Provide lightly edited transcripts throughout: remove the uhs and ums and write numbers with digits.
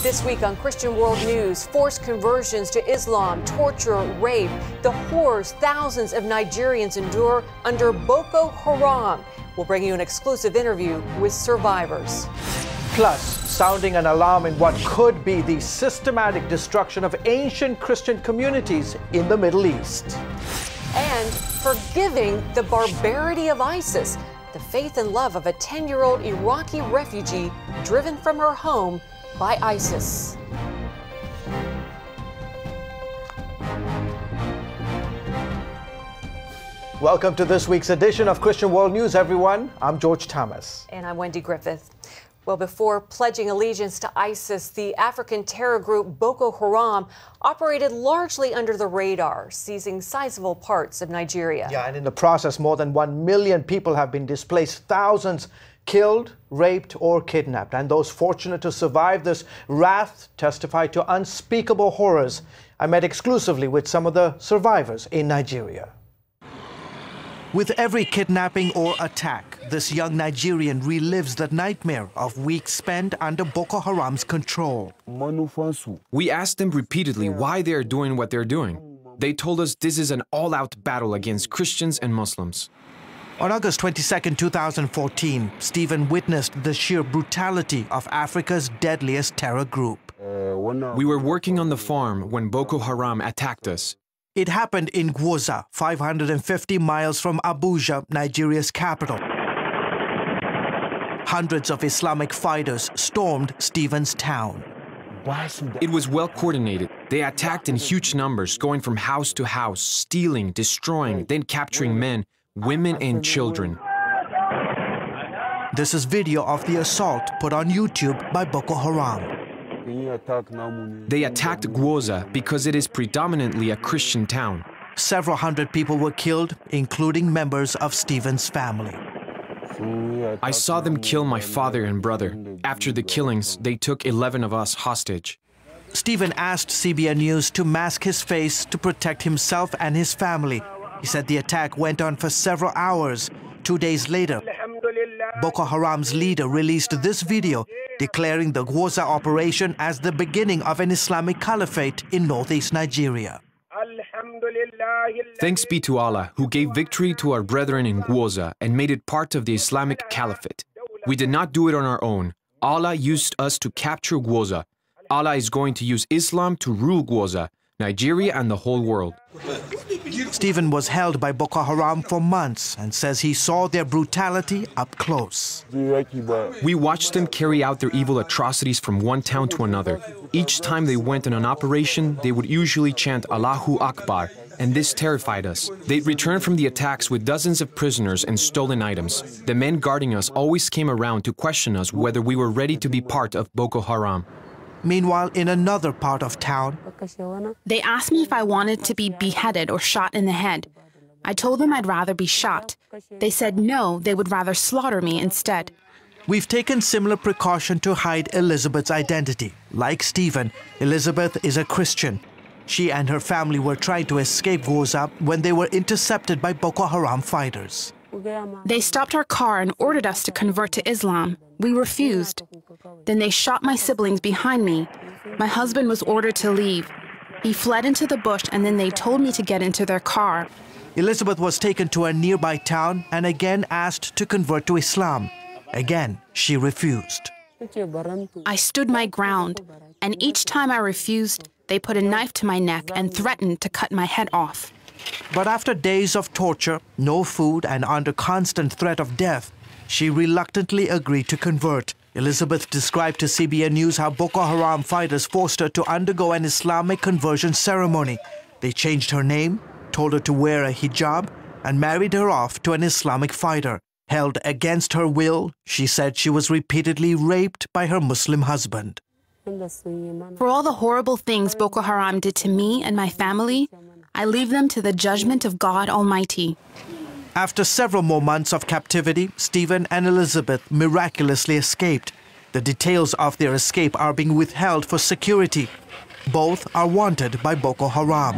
This week on Christian World News, forced conversions to Islam, torture, rape, the horrors thousands of Nigerians endure under Boko Haram. We'll bring you an exclusive interview with survivors. Plus, sounding an alarm in what could be the systematic destruction of ancient Christian communities in the Middle East. And forgiving the barbarity of ISIS, the faith and love of a 10-year-old Iraqi refugee driven from her home by ISIS. Welcome to this week's edition of Christian World News, everyone. I'm George Thomas. And I'm Wendy Griffith. Well, before pledging allegiance to ISIS, the African terror group Boko Haram operated largely under the radar, seizing sizable parts of Nigeria. Yeah, and in the process, more than 1 million people have been displaced, thousands killed, raped, or kidnapped. And those fortunate to survive this wrath testify to unspeakable horrors. I met exclusively with some of the survivors in Nigeria. With every kidnapping or attack, this young Nigerian relives the nightmare of weeks spent under Boko Haram's control. We asked them repeatedly why they are doing what they're doing. They told us this is an all-out battle against Christians and Muslims. On August 22, 2014, Stephen witnessed the sheer brutality of Africa's deadliest terror group. We were working on the farm when Boko Haram attacked us. It happened in Gwoza, 550 miles from Abuja, Nigeria's capital. Hundreds of Islamic fighters stormed Stephen's town. It was well coordinated. They attacked in huge numbers, going from house to house, stealing, destroying, then capturing men, women and children. This is video of the assault put on YouTube by Boko Haram. They attacked Gwoza because it is predominantly a Christian town. Several hundred people were killed, including members of Stephen's family. I saw them kill my father and brother. After the killings, they took 11 of us hostage. Stephen asked CBN News to mask his face to protect himself and his family. He said the attack went on for several hours. 2 days later, Boko Haram's leader released this video declaring the Gwoza operation as the beginning of an Islamic caliphate in northeast Nigeria. Thanks be to Allah, who gave victory to our brethren in Gwoza and made it part of the Islamic caliphate. We did not do it on our own. Allah used us to capture Gwoza. Allah is going to use Islam to rule Gwoza, Nigeria and the whole world. Stephen was held by Boko Haram for months and says he saw their brutality up close. We watched them carry out their evil atrocities from one town to another. Each time they went on an operation, they would usually chant Allahu Akbar, and this terrified us. They'd return from the attacks with dozens of prisoners and stolen items. The men guarding us always came around to question us whether we were ready to be part of Boko Haram. Meanwhile, in another part of town, they asked me if I wanted to be beheaded or shot in the head. I told them I'd rather be shot. They said no, they would rather slaughter me instead. We've taken similar precaution to hide Elizabeth's identity. Like Stephen, Elizabeth is a Christian. She and her family were trying to escape Gwoza when they were intercepted by Boko Haram fighters. They stopped our car and ordered us to convert to Islam. We refused. Then they shot my siblings behind me. My husband was ordered to leave. He fled into the bush and then they told me to get into their car. Elizabeth was taken to a nearby town and again asked to convert to Islam. Again, she refused. I stood my ground, and each time I refused, they put a knife to my neck and threatened to cut my head off. But after days of torture, no food, and under constant threat of death, she reluctantly agreed to convert. Elizabeth described to CBN News how Boko Haram fighters forced her to undergo an Islamic conversion ceremony. They changed her name, told her to wear a hijab, and married her off to an Islamic fighter. Held against her will, she said she was repeatedly raped by her Muslim husband. For all the horrible things Boko Haram did to me and my family, I leave them to the judgment of God Almighty. After several more months of captivity, Stephen and Elizabeth miraculously escaped. The details of their escape are being withheld for security. Both are wanted by Boko Haram.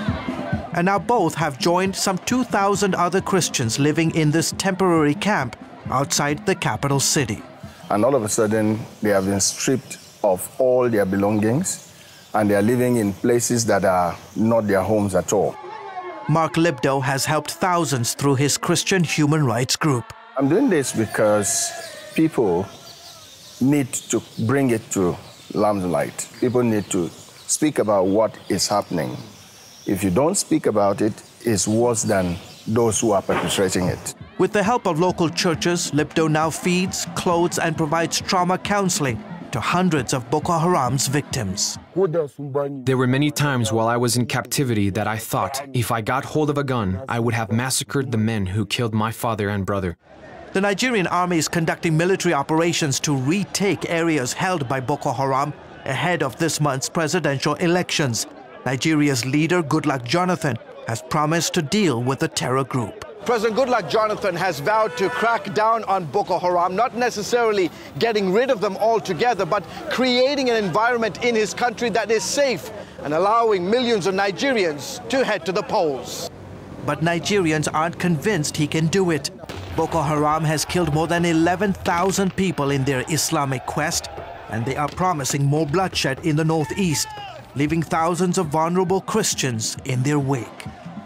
And now both have joined some 2,000 other Christians living in this temporary camp outside the capital city. And all of a sudden, they have been stripped of all their belongings, and they are living in places that are not their homes at all. Mark Libdow has helped thousands through his Christian human rights group. I'm doing this because people need to bring it to limelight. People need to speak about what is happening. If you don't speak about it, it's worse than those who are perpetrating it. With the help of local churches, Libdow now feeds, clothes, and provides trauma counseling to hundreds of Boko Haram's victims. There were many times while I was in captivity that I thought if I got hold of a gun, I would have massacred the men who killed my father and brother. The Nigerian army is conducting military operations to retake areas held by Boko Haram ahead of this month's presidential elections. Nigeria's leader, Goodluck Jonathan, has promised to deal with the terror group. President Goodluck Jonathan has vowed to crack down on Boko Haram, not necessarily getting rid of them altogether, but creating an environment in his country that is safe and allowing millions of Nigerians to head to the polls. But Nigerians aren't convinced he can do it. Boko Haram has killed more than 11,000 people in their Islamic quest, and they are promising more bloodshed in the northeast, leaving thousands of vulnerable Christians in their wake.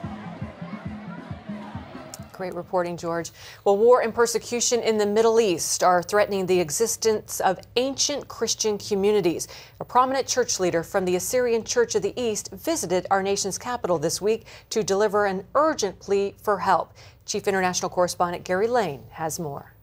Great reporting, George. Well, war and persecution in the Middle East are threatening the existence of ancient Christian communities. A prominent church leader from the Assyrian Church of the East visited our nation's capital this week to deliver an urgent plea for help. Chief International Correspondent Gary Lane has more.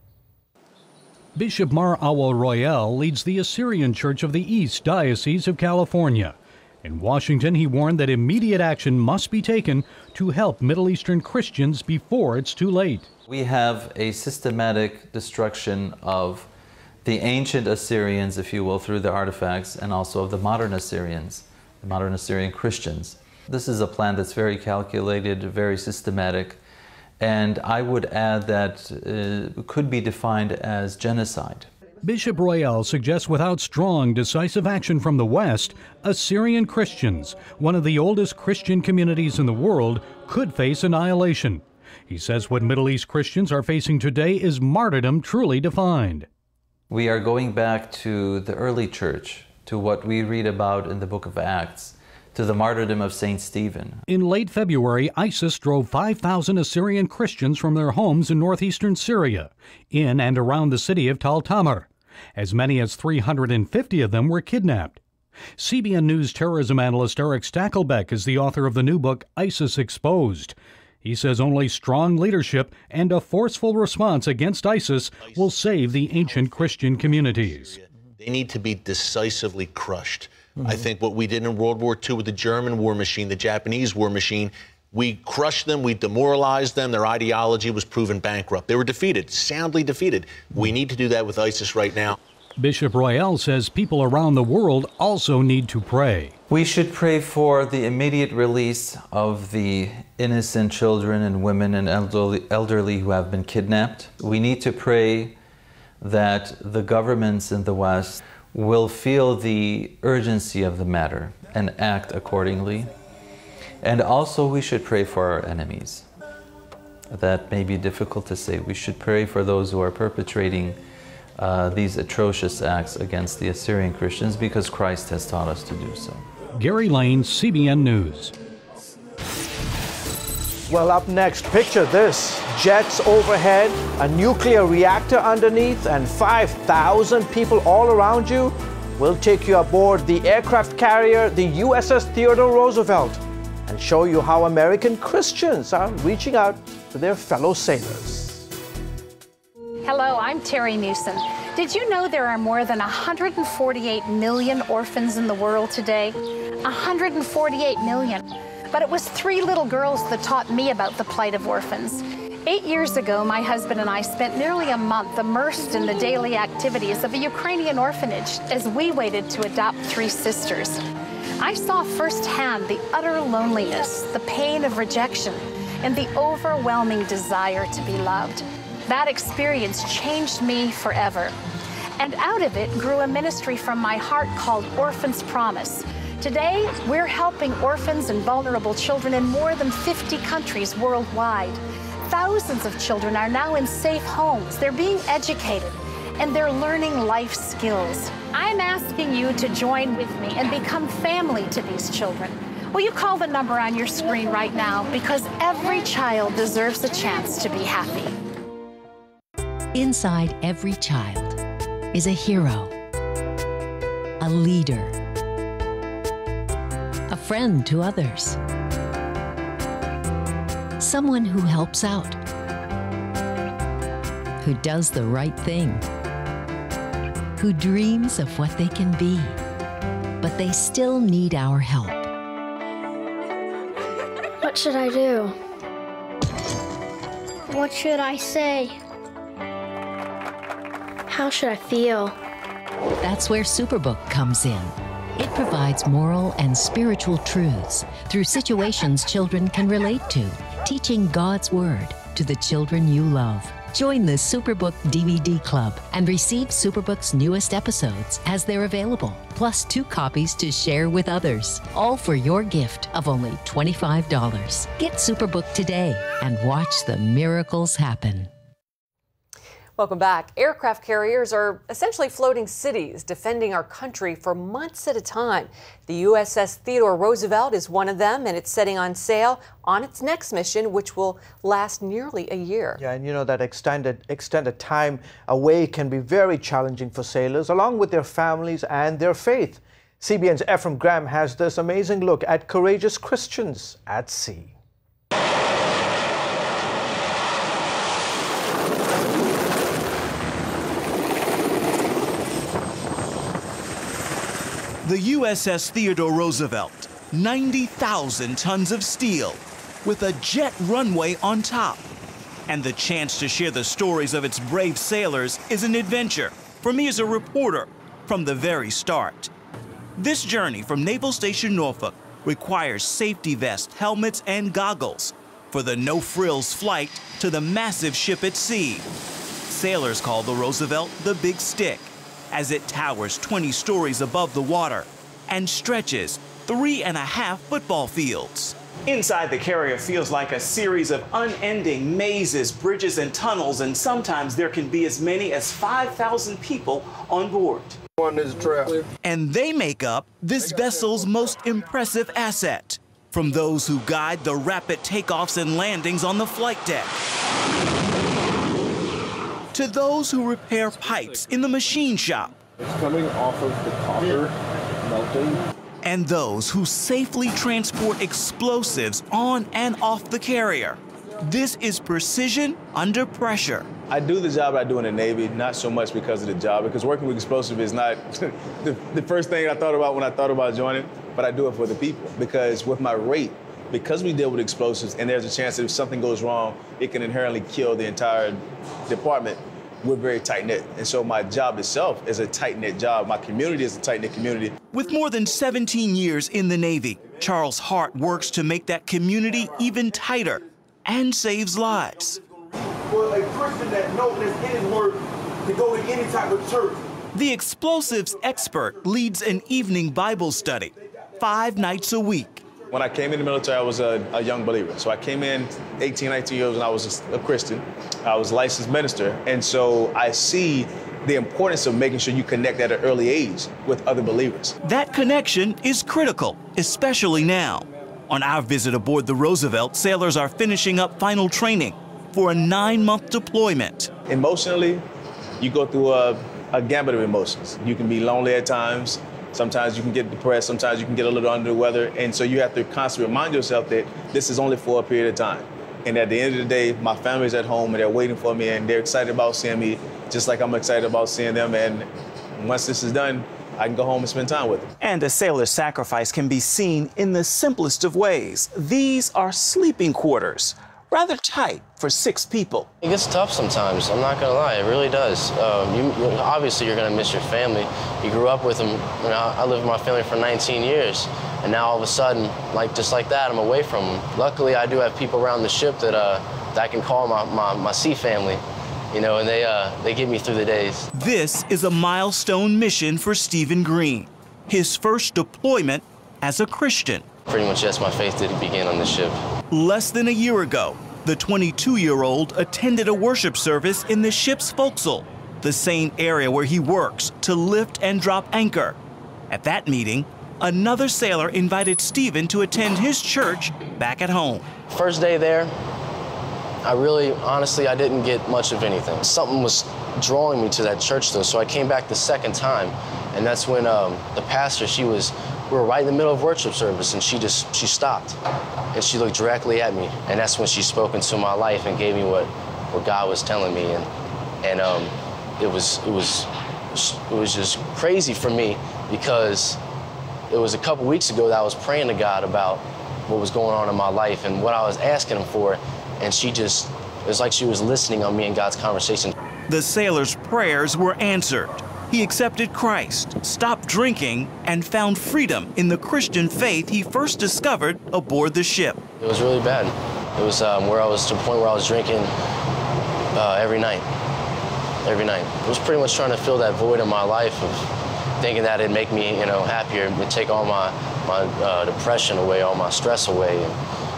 Bishop Mar Awal Royal leads the Assyrian Church of the East Diocese of California. In Washington, he warned that immediate action must be taken to help Middle Eastern Christians before it's too late. We have a systematic destruction of the ancient Assyrians, if you will, through the artifacts, and also of the modern Assyrians, the modern Assyrian Christians. This is a plan that's very calculated, very systematic, and I would add that it could be defined as genocide. Bishop Royal suggests without strong, decisive action from the West, Assyrian Christians, one of the oldest Christian communities in the world, could face annihilation. He says what Middle East Christians are facing today is martyrdom truly defined. We are going back to the early church, to what we read about in the book of Acts, to the martyrdom of St. Stephen. In late February, ISIS drove 5,000 Assyrian Christians from their homes in northeastern Syria, in and around the city of Tal Tamr. As many as 350 of them were kidnapped. CBN News terrorism analyst Eric Stakelbeck is the author of the new book, ISIS Exposed. He says only strong leadership and a forceful response against ISIS will save the ancient Christian communities. They need to be decisively crushed. I think what we did in World War II with the German war machine, the Japanese war machine, we crushed them, we demoralized them, their ideology was proven bankrupt. They were defeated, soundly defeated. We need to do that with ISIS right now. Bishop Royal says people around the world also need to pray. We should pray for the immediate release of the innocent children and women and elderly who have been kidnapped. We need to pray that the governments in the West will feel the urgency of the matter and act accordingly. And also we should pray for our enemies. That may be difficult to say. We should pray for those who are perpetrating these atrocious acts against the Assyrian Christians because Christ has taught us to do so. Gary Lane, CBN News. Well, up next, picture this. Jets overhead, a nuclear reactor underneath, and 5,000 people all around you. We'll take you aboard the aircraft carrier, the USS Theodore Roosevelt, and show you how American Christians are reaching out to their fellow sailors. Hello, I'm Terry Newsom. Did you know there are more than 148 million orphans in the world today? 148 million. But it was 3 little girls that taught me about the plight of orphans. 8 years ago, my husband and I spent nearly a month immersed in the daily activities of a Ukrainian orphanage as we waited to adopt 3 sisters. I saw firsthand the utter loneliness, the pain of rejection, and the overwhelming desire to be loved. That experience changed me forever. And out of it grew a ministry from my heart called Orphans Promise. Today, we're helping orphans and vulnerable children in more than 50 countries worldwide. Thousands of children are now in safe homes. They're being educated. and they're learning life skills. I'm asking you to join with me and become family to these children. Will you call the number on your screen right now? Because every child deserves a chance to be happy. Inside every child is a hero, a leader, a friend to others, someone who helps out, who does the right thing, who dreams of what they can be, but they still need our help. What should I do? What should I say? How should I feel? That's where Superbook comes in. It provides moral and spiritual truths through situations children can relate to, teaching God's Word to the children you love. Join the Superbook DVD Club and receive Superbook's newest episodes as they're available, plus 2 copies to share with others, all for your gift of only $25. Get Superbook today and watch the miracles happen. Welcome back. Aircraft carriers are essentially floating cities, defending our country for months at a time. The USS Theodore Roosevelt is one of them, and it's setting on sail on its next mission, which will last nearly a year. Yeah, and you know that extended time away can be very challenging for sailors, along with their families and their faith. CBN's Ephraim Graham has this amazing look at courageous Christians at sea. The USS Theodore Roosevelt, 90,000 tons of steel, with a jet runway on top. And the chance to share the stories of its brave sailors is an adventure for me as a reporter from the very start. This journey from Naval Station Norfolk requires safety vests, helmets, and goggles for the no-frills flight to the massive ship at sea. Sailors call the Roosevelt the Big Stick, as it towers 20 stories above the water and stretches 3.5 football fields. Inside the carrier feels like a series of unending mazes, bridges, and tunnels, and sometimes there can be as many as 5,000 people on board. And they make up this vessel's most impressive asset, from those who guide the rapid takeoffs and landings on the flight deck, to those who repair pipes in the machine shop. It's coming off of the copper melting. And those who safely transport explosives on and off the carrier. This is precision under pressure. I do the job I do in the Navy, not so much because of the job, because working with explosives is not the first thing I thought about when I thought about joining, but I do it for the people. Because with my rate, because we deal with explosives and there's a chance that if something goes wrong, it can inherently kill the entire department, we're very tight-knit. And so my job itself is a tight-knit job. My community is a tight-knit community. With more than 17 years in the Navy, Charles Hart works to make that community even tighter and saves lives. For a person that knows that's in his word to go to any type of church. The explosives expert leads an evening Bible study 5 nights a week. When I came in the military, I was a young believer. So I came in 18, 19 years and I was a Christian. I was a licensed minister. And so I see the importance of making sure you connect at an early age with other believers. That connection is critical, especially now. On our visit aboard the Roosevelt, sailors are finishing up final training for a 9-month deployment. Emotionally, you go through a gamut of emotions. You can be lonely at times. Sometimes you can get depressed, sometimes you can get a little under the weather, and so you have to constantly remind yourself that this is only for a period of time. And at the end of the day, my family's at home and they're waiting for me and they're excited about seeing me, just like I'm excited about seeing them. And once this is done, I can go home and spend time with them. And a sailor's sacrifice can be seen in the simplest of ways. These are sleeping quarters, rather tight for 6 people. It gets tough sometimes, I'm not gonna lie, it really does. Obviously you're gonna miss your family. You grew up with them. You know, I lived with my family for 19 years, and now all of a sudden, just like that, I'm away from them. Luckily, I do have people around the ship that I can call my sea family, you know, and they get me through the days. This is a milestone mission for Stephen Green, his first deployment as a Christian. Pretty much, yes, my faith did begin on the ship. Less than a year ago, the 22-year-old attended a worship service in the ship's forecastle the same area where he works to lift and drop anchor. At that meeting, another sailor invited Stephen to attend his church back at home. First day there, honestly, I didn't get much of anything. Something was drawing me to that church though, so I came back the second time, and that's when the pastor, we were right in the middle of worship service, and she stopped, and she looked directly at me, and that's when she spoke into my life and gave me what God was telling me, and it was just crazy for me, because it was a couple weeks ago that I was praying to God about what was going on in my life and what I was asking him for, and it was like she was listening on me and God's conversation. The sailor's prayers were answered. He accepted Christ, stopped drinking, and found freedom in the Christian faith he first discovered aboard the ship. It was really bad. It was where I was to the point where I was drinking every night. Every night. I was pretty much trying to fill that void in my life of thinking that it'd make me, happier, and take all my depression away, all my stress away. And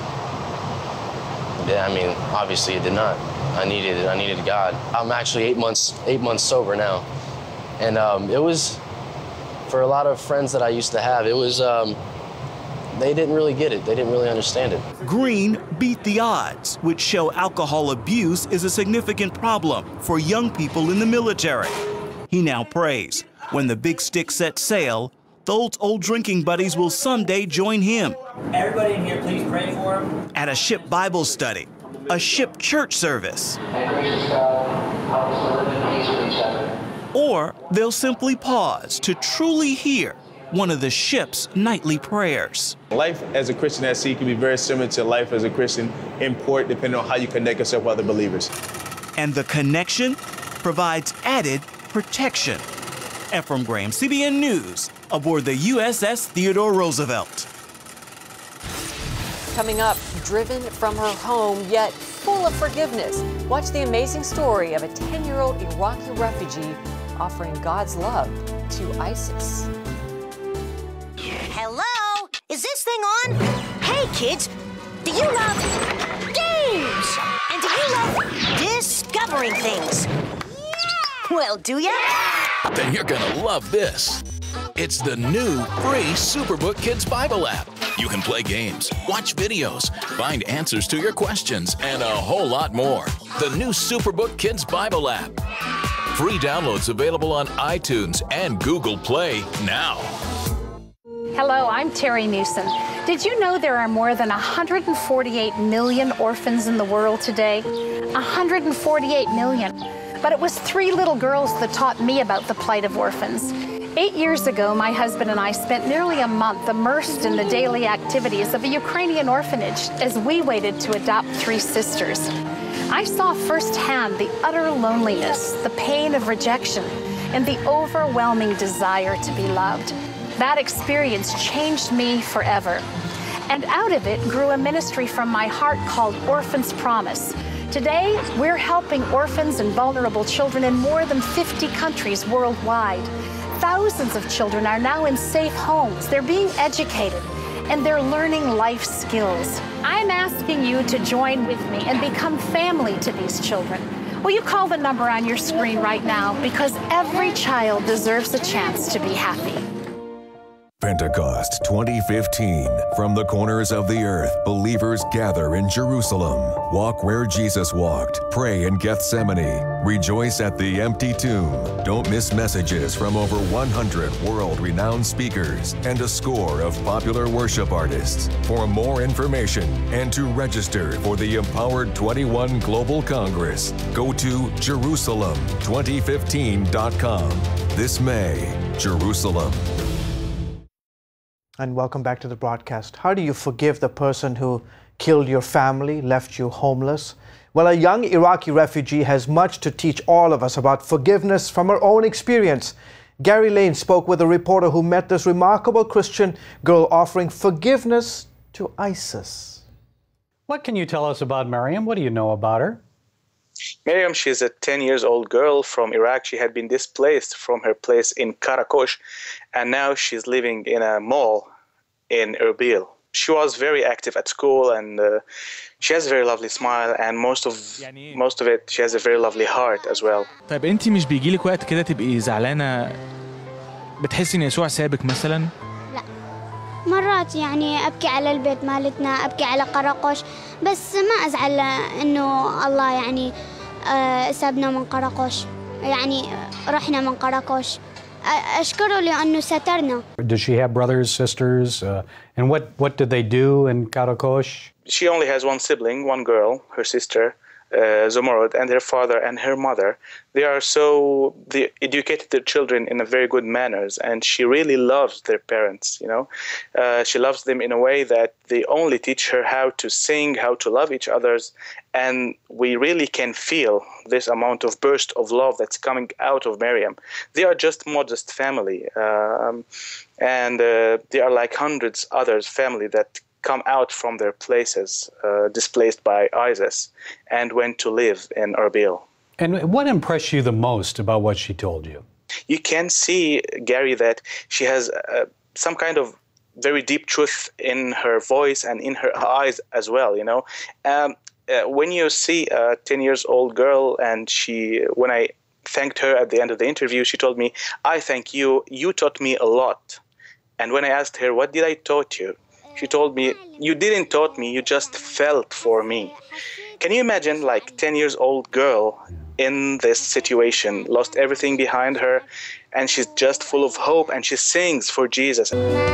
yeah, I mean, obviously it did not. I needed God. I'm actually 8 months sober now. And it was, for a lot of friends that I used to have, it was, they didn't really get it. They didn't really understand it. Green beat the odds, which show alcohol abuse is a significant problem for young people in the military. He now prays when the big stick sets sail, those old drinking buddies will someday join him. Everybody in here, please pray for him. At a ship Bible study, a ship church service, or they'll simply pause to truly hear one of the ship's nightly prayers. Life as a Christian at sea can be very similar to life as a Christian in port, depending on how you connect yourself with other believers. And the connection provides added protection. Ephraim Graham, CBN News, aboard the USS Theodore Roosevelt. Coming up, driven from her home, yet full of forgiveness. Watch the amazing story of a 10-year-old Iraqi refugee offering God's love to ISIS. Hello? Is this thing on? Hey, kids, do you love games? And do you love discovering things? Yeah! Well, do ya? Then you're gonna love this. It's the new free Superbook Kids Bible app. You can play games, watch videos, find answers to your questions, and a whole lot more. The new Superbook Kids Bible app. Free downloads available on iTunes and Google Play now. Hello, I'm Terry Newsom. Did you know there are more than 148 million orphans in the world today? 148 million. But it was 3 little girls that taught me about the plight of orphans. 8 years ago, my husband and I spent nearly a month immersed in the daily activities of a Ukrainian orphanage as we waited to adopt 3 sisters. I saw firsthand the utter loneliness, the pain of rejection, and the overwhelming desire to be loved. That experience changed me forever. And out of it grew a ministry from my heart called Orphans Promise. Today, we're helping orphans and vulnerable children in more than 50 countries worldwide. Thousands of children are now in safe homes. They're being educated, and they're learning life skills. I'm asking you to join with me and become family to these children. Will you call the number on your screen right now? Because every child deserves a chance to be happy. Pentecost 2015. From the corners of the earth, believers gather in Jerusalem. Walk where Jesus walked. Pray in Gethsemane. Rejoice at the empty tomb. Don't miss messages from over 100 world-renowned speakers and a score of popular worship artists. For more information and to register for the Empowered 21 Global Congress, go to Jerusalem2015.com. This May, Jerusalem. And welcome back to the broadcast. How do you forgive the person who killed your family, left you homeless? Well, a young Iraqi refugee has much to teach all of us about forgiveness from her own experience. Gary Lane spoke with a reporter who met this remarkable Christian girl offering forgiveness to ISIS. What can you tell us about Miriam? What do you know about her? Miriam, she's a 10-year-old girl from Iraq. She had been displaced from her place in Karakosh, and now she's living in a mall in Erbil. she was very active at school, and she has a very lovely smile, and most of it, she has a very lovely heart as well. طيب انت مش بيجيلك وقت كده تبقي زعلانة بتحسي ان يسوع سابك مثلا؟ لا، مرات يعني ابكي على البيت مالتنا، ابكي على قراقوش، بس ما ازعل انه الله يعني سابنا من قراقوش، يعني رحنا من قراقوش. أشكره لأنه سترنا. Does she have brothers, sisters, and what did they do in Karakosh? She only has one sibling, one girl, her sister, Zomorod, and her father and her mother. They educated their children in a very good manners, and she really loves their parents, you know. She loves them in a way that they only teach her how to sing, how to love each other, and we really can feel this amount of burst of love that's coming out of Miriam. They are just modest family, and they are like hundreds others family that come out from their places displaced by ISIS and went to live in Erbil. And what impressed you the most about what she told you? You can see, Gary, that she has some kind of very deep truth in her voice and in her eyes as well, you know. When you see a 10-year-old girl, and when I thanked her at the end of the interview, she told me, "I thank you, you taught me a lot." And when I asked her, "What did I taught you?" She told me, "You didn't taught me, you just felt for me." Can you imagine, like, 10-year-old girl in this situation, lost everything behind her, and she's just full of hope, and she sings for Jesus.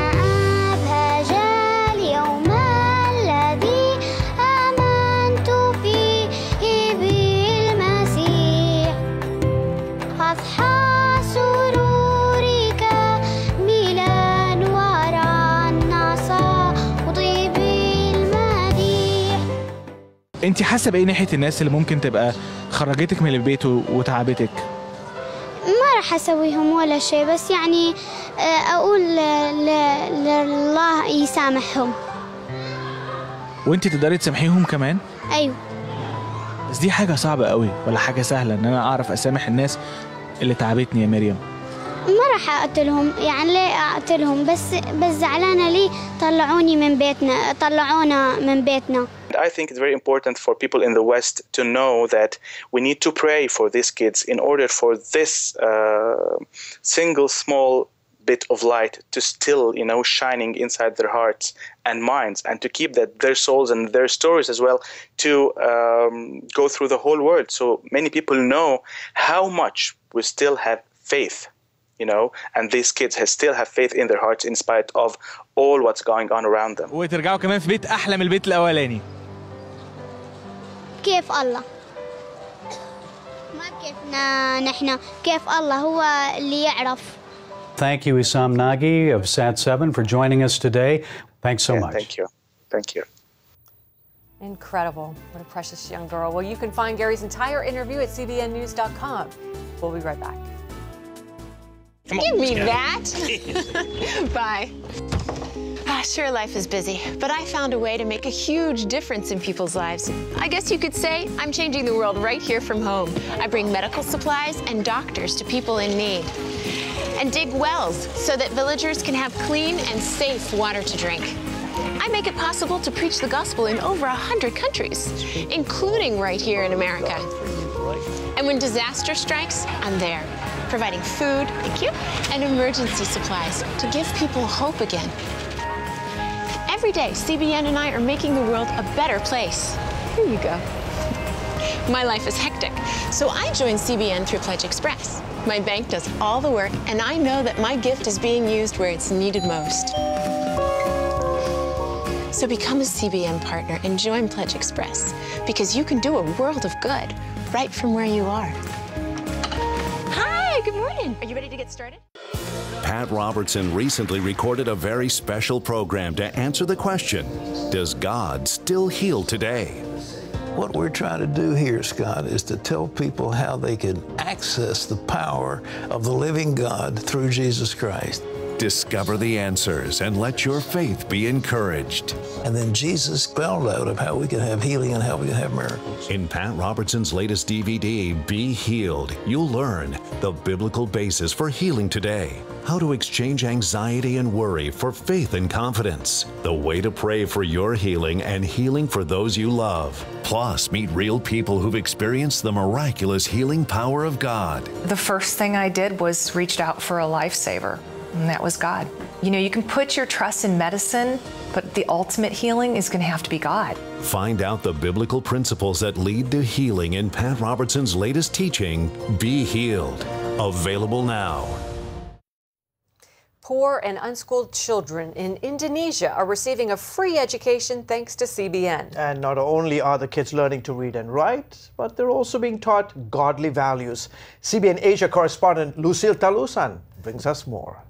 انت حاسه بايه ناحيه الناس اللي ممكن تبقى خرجتك من البيت وتعبتك؟ ما راح اسويهم ولا شيء، بس يعني اقول لله يسامحهم. وانت تقدري تسامحيهم كمان؟ ايوه. بس دي حاجه صعبه قوي ولا حاجه سهله ان انا اعرف اسامح الناس اللي تعبتني يا مريم؟ ما راح اقتلهم، يعني ليه اقتلهم؟ بس زعلانه ليه طلعونا من بيتنا. I think it's very important for people in the West to know that we need to pray for these kids in order for this single small bit of light to still, you know, shining inside their hearts and minds, and to keep their souls and their stories as well to go through the whole world, so many people know how much we still have faith. You know, and these kids still have faith in their hearts in spite of all what's going on around them. وترجعوا كمان في بيت أحلى من البيت الأولاني. كيف الله؟ ما كيفنا نحن، كيف الله هو اللي يعرف. Thank you, Issam Nagy of SAT7 for joining us today. Thanks so much. Thank you. Thank you. Incredible. What a precious young girl. Well, you can find Gary's entire interview at cbnnews.com. We'll be right back. Give me that. Bye. Sure, life is busy, but I found a way to make a huge difference in people's lives. I guess you could say I'm changing the world right here from home. I bring medical supplies and doctors to people in need, and dig wells so that villagers can have clean and safe water to drink. I make it possible to preach the gospel in over 100 countries, including right here in America. And when disaster strikes, I'm there, providing food, thank you, and emergency supplies to give people hope again. Every day, CBN and I are making the world a better place. Here you go. My life is hectic, so I joined CBN through Pledge Express. My bank does all the work, and I know that my gift is being used where it's needed most. So become a CBN partner and join Pledge Express, because you can do a world of good right from where you are. Hi, good morning. Are you ready to get started? Pat Robertson recently recorded a very special program to answer the question, does God still heal today? What we're trying to do here, Scott, is to tell people how they can access the power of the living God through Jesus Christ. Discover the answers and let your faith be encouraged. And then Jesus spelled out of how we can have healing and how we can have miracles. In Pat Robertson's latest DVD, Be Healed, you'll learn the biblical basis for healing today, how to exchange anxiety and worry for faith and confidence, the way to pray for your healing and healing for those you love. Plus, meet real people who've experienced the miraculous healing power of God. The first thing I did was reached out for a lifesaver, and that was God. You know, you can put your trust in medicine, but the ultimate healing is going to have to be God. Find out the biblical principles that lead to healing in Pat Robertson's latest teaching, Be Healed. Available now. Poor and unschooled children in Indonesia are receiving a free education thanks to CBN. And not only are the kids learning to read and write, but they're also being taught godly values. CBN Asia correspondent Lucille Talusan brings us more.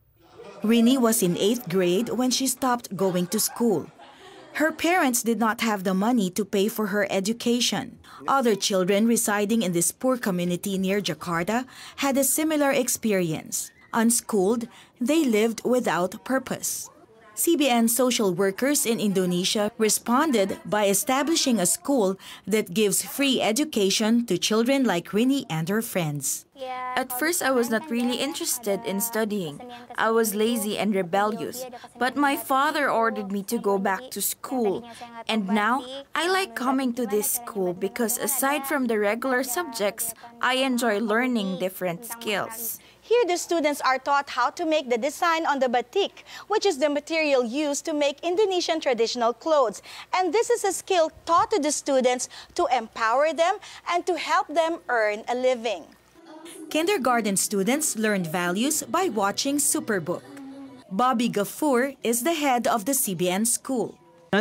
Rini was in 8th grade when she stopped going to school. Her parents did not have the money to pay for her education. Other children residing in this poor community near Jakarta had a similar experience. Unschooled, they lived without purpose. CBN social workers in Indonesia responded by establishing a school that gives free education to children like Rini and her friends. At first, I was not really interested in studying. I was lazy and rebellious, but my father ordered me to go back to school. And now, I like coming to this school because aside from the regular subjects, I enjoy learning different skills. Here, the students are taught how to make the design on the batik, which is the material used to make Indonesian traditional clothes. And this is a skill taught to the students to empower them and to help them earn a living. Kindergarten students learned values by watching Superbook. Bobby Gafoor is the head of the CBN school.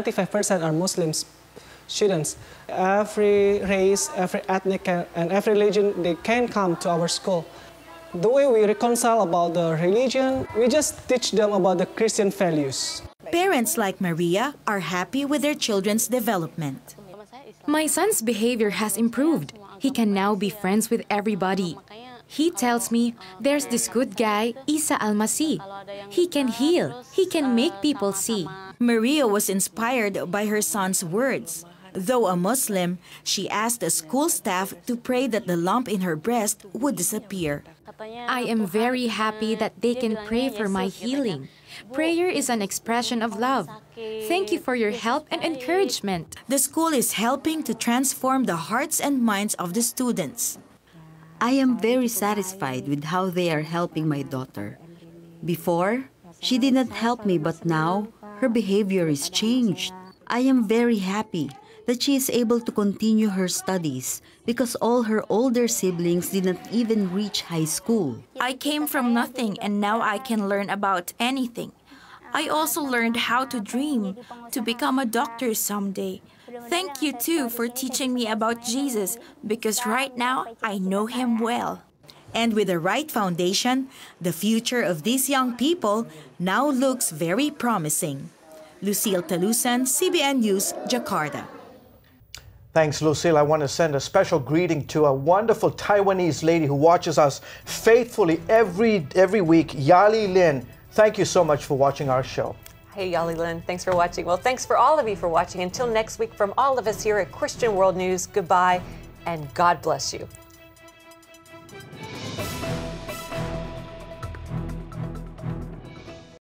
95% are Muslim students. Every race, every ethnic, and every religion, they can come to our school. The way we reconcile about the religion, we just teach them about the Christian values. Parents like Maria are happy with their children's development. My son's behavior has improved. He can now be friends with everybody. He tells me there's this good guy, Isa Almasi. He can heal. He can make people see. Maria was inspired by her son's words. Though a Muslim, she asked the school staff to pray that the lump in her breast would disappear. I am very happy that they can pray for my healing. Prayer is an expression of love. Thank you for your help and encouragement. The school is helping to transform the hearts and minds of the students. I am very satisfied with how they are helping my daughter. Before, she did not help me, but now her behavior is changed. I am very happy that she is able to continue her studies because all her older siblings did not even reach high school. I came from nothing and now I can learn about anything. I also learned how to dream, to become a doctor someday. Thank you too for teaching me about Jesus because right now I know him well. And with the right foundation, the future of these young people now looks very promising. Lucille Talusan, CBN News, Jakarta. Thanks, Lucille. I want to send a special greeting to a wonderful Taiwanese lady who watches us faithfully every week, Yali Lin. Thank you so much for watching our show. Hey, Yali Lin. Thanks for watching. Well, thanks for all of you for watching. Until next week, from all of us here at Christian World News, goodbye and God bless you.